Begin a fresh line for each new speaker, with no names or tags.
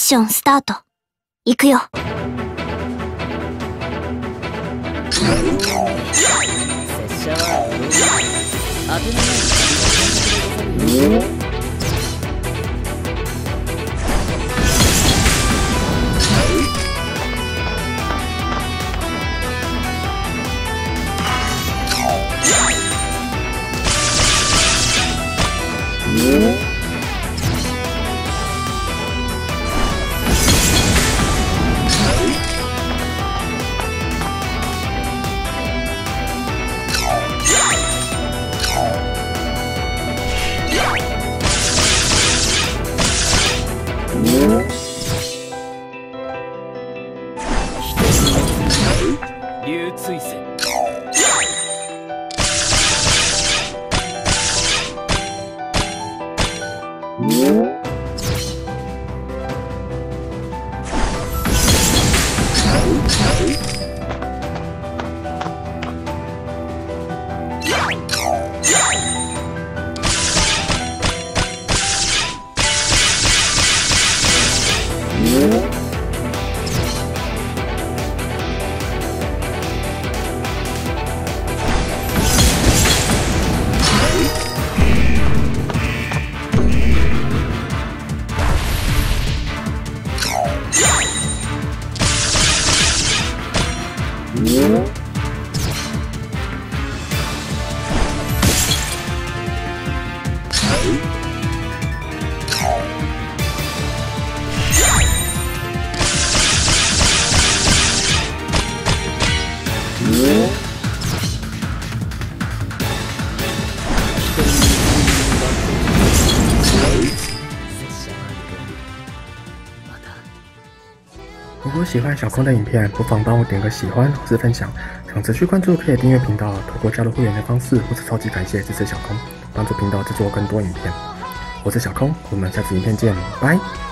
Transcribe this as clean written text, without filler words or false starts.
ションスタート。行くよ。拙者は当てのない。流追戦。
如果喜欢小空的影片，不妨帮我点个喜欢或是分享。想持续关注，可以订阅频道，透过加入会员的方式，或是超级感谢支持小空，帮助频道制作更多影片。我是小空，我们下次影片见，拜。